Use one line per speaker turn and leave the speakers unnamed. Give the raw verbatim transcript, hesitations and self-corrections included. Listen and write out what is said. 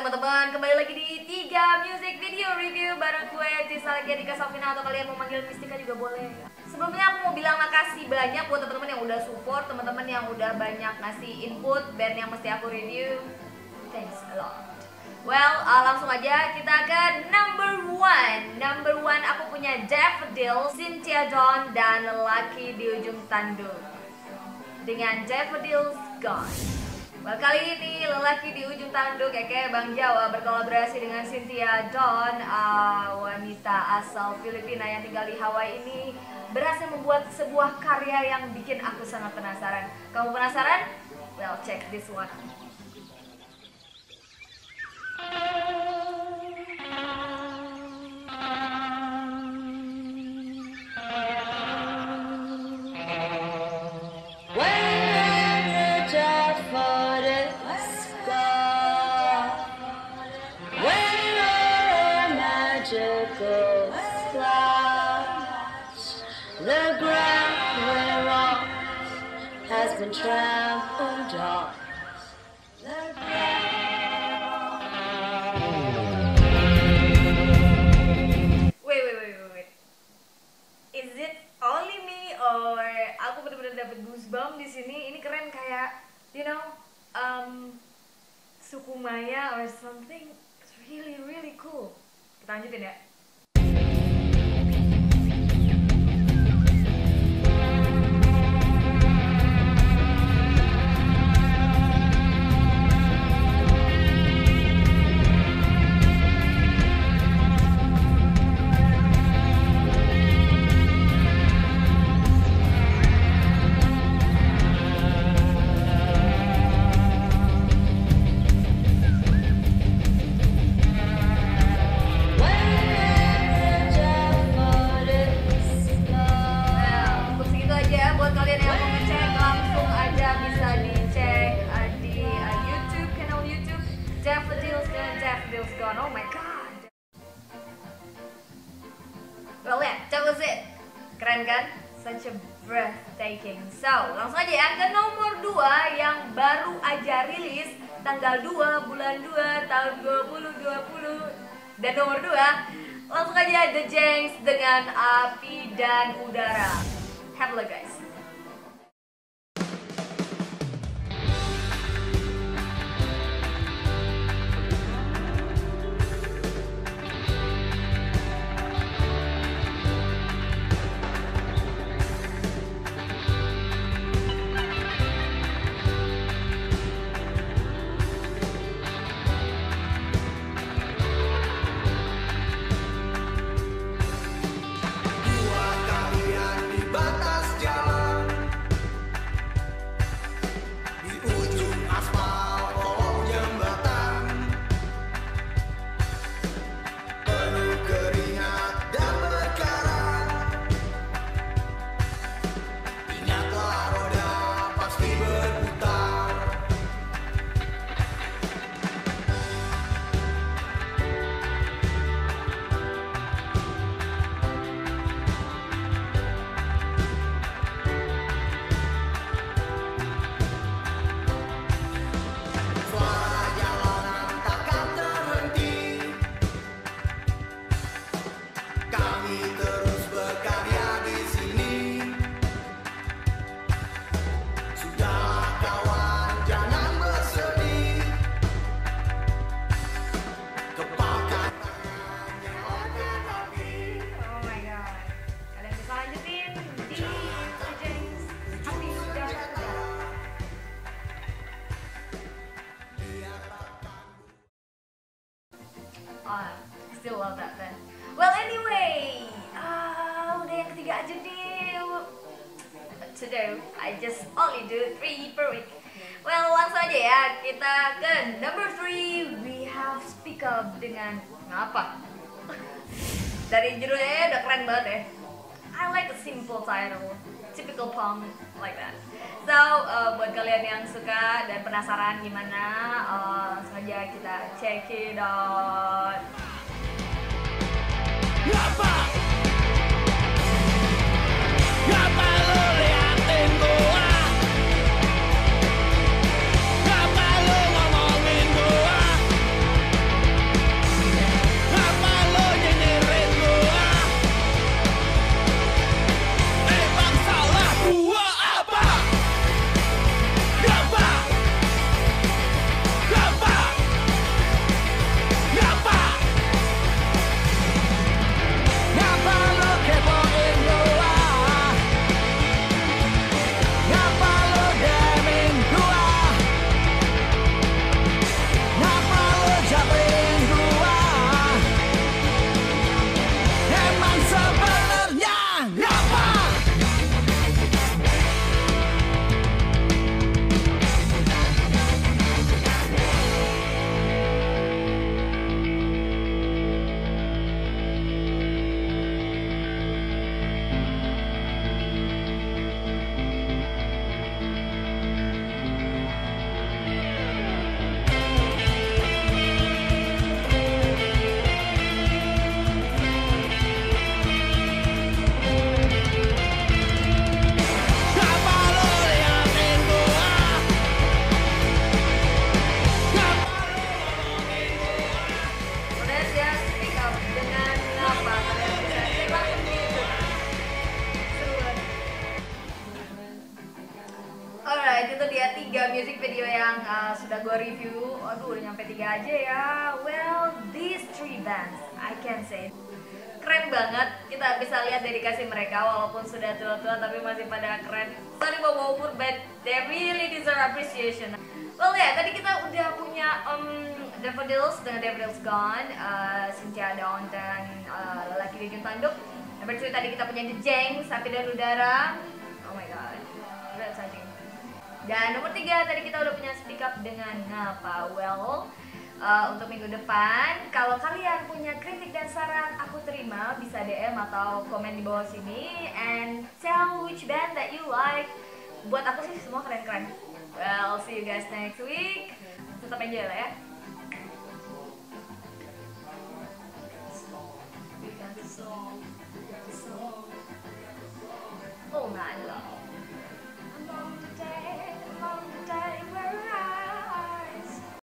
teman-teman, kembali lagi di tiga Music Video Review bareng gue Tisa lagi Dika Safina, atau kalian mau manggil Mistika juga boleh. Sebelumnya aku mau bilang makasih banyak buat teman-teman yang udah support, teman-teman yang udah banyak ngasih input band yang mesti aku review. Thanks a lot. Well, uh, langsung aja kita ke number one. Number one aku punya Daffodil, Cynthia Dawn, dan Lelaki di Ujung Tanduk dengan Daffodil's Gone. Well, kali ini Lelaki di Ujung Tanduk kayak Bang Jawa berkolaborasi dengan Cynthia Dawn, uh, wanita asal Filipina yang tinggal di Hawaii ini berhasil membuat sebuah karya yang bikin aku sangat penasaran. Kamu penasaran? Well, check this one.
The ground we're on has been trampled on.
Wait, wait, wait, wait, wait. Is it only me or aku benar-benar dapat goosebumps di sini? Ini keren kayak, you know, um, suku Maya or something. It's really, really cool. Kita lanjutin ya. Daffodil's Gone, Daffodil's Gone, oh my god. Well yeah, that was it. Keren kan? Such a breathtaking. So, langsung aja ya ke nomor dua yang baru aja rilis tanggal dua bulan dua tahun dua ribu dua puluh. Dan nomor dua, langsung aja The Janks dengan Api dan Udara. Have a look guys. Oh, still love that band. Well anyway, ah, udah yang ketiga aja nih. Today I just only do three per week. Well langsung aja ya, kita ke number three. We have Speak Up dengan Ngapa. Dari judulnya udah keren banget ya. I like a simple title, typical punk like that. So uh, buat kalian yang suka dan penasaran gimana, uh, langsung aja kita check it out.
Ngapa? Ngapa lu liatin gua? Ngapa lu ngomongin gua?
sudah gue review, aduh udah nyampe tiga aja ya. Well, these three bands, I can say keren banget. Kita bisa lihat dedikasi mereka walaupun sudah tua-tua tapi masih pada keren. Sorry bawa umur, but they really deserve appreciation. Well ya, yeah, tadi kita udah punya um, Daffodils dengan Daffodils Gone, uh, Cynthia Dawn dan uh, Lelaki di Ujung Tanduk. Number two tadi kita punya The Jangs, Sapi dan Udara. Oh my god, keren saja. Dan nomor tiga tadi kita udah punya Speak Up dengan Ngapa. Well, uh, untuk minggu depan, kalau kalian punya kritik dan saran, aku terima, bisa D M atau komen di bawah sini and tell which band that you like. Buat aku sih semua keren-keren. Well, see you guys next week. Tetap enjoy lah ya. We got the soul, we got the soul.